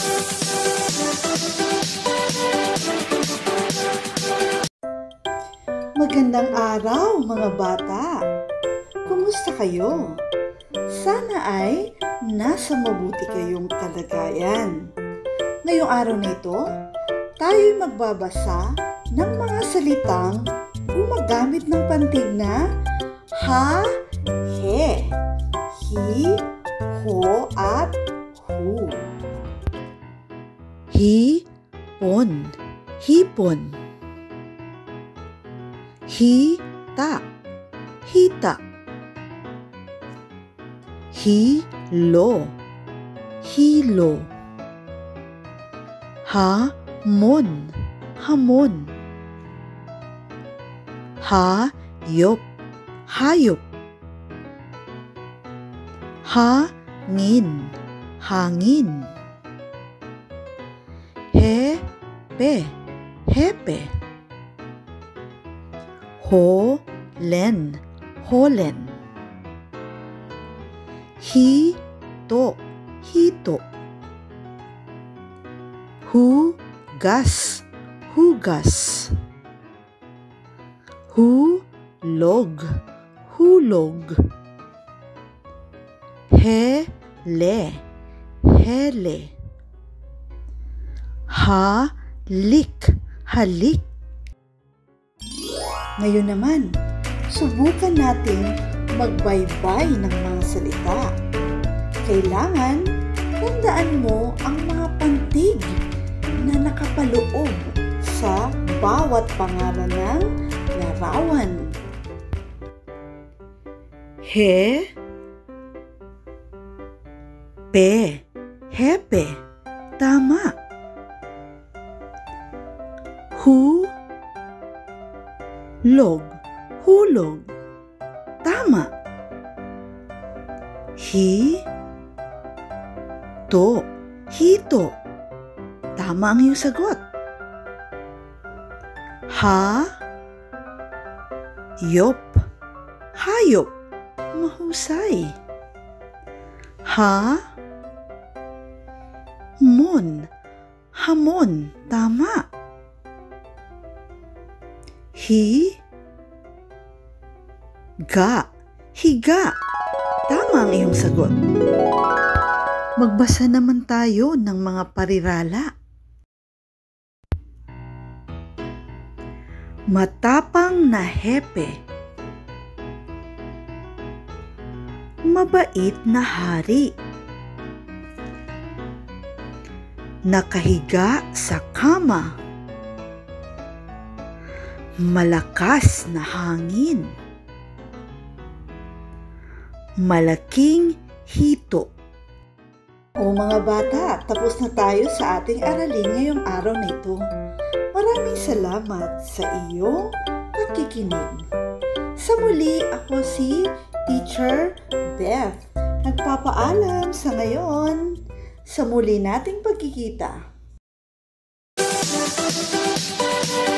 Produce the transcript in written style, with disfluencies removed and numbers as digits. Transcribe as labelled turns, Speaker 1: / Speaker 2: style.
Speaker 1: Magandang araw mga bata! Kumusta kayo? Sana ay nasa mabuti kayong kalagayan. Ngayong araw na ito, tayo'y magbabasa ng mga salitang gumagamit ng pantig na ha, he, hi, ho, at hu. Hipon, hipon. Hita, hita. Hilo, hilo. Hamon, hamon. Hayop, hayop. Hangin, hangin. Hepe, hepe. Holen, holen. Hito, hito. Hugas, hugas. Hulog, hulog. Hele, hele. Halik, halik. Ngayon naman, subukan natin magbaybay ng mga salita. Kailangan tandaan mo ang mga pantig na nakapaloob sa bawat pangalan ng larawan. He, pe, hepe. Tama. Hulog, hulog. Tama. Hito, hito. Tama ang iyong sagot. Hayop, hayop. Mahusay. Hamon, hamon. Tama. Higa, higa. Tama ang iyong sagot. Magbasa naman tayo ng mga parirala. Matapang na hepe. Mabait na hari. Nakahiga sa kama. Malakas na hangin. Malaking hito. O mga bata, tapos na tayo sa ating aralin ngayong araw na ito. Maraming salamat sa iyong pakikinig. Sa muli, ako si Teacher Beth. Nagpapaalam sa ngayon. Sa muli nating pagkikita.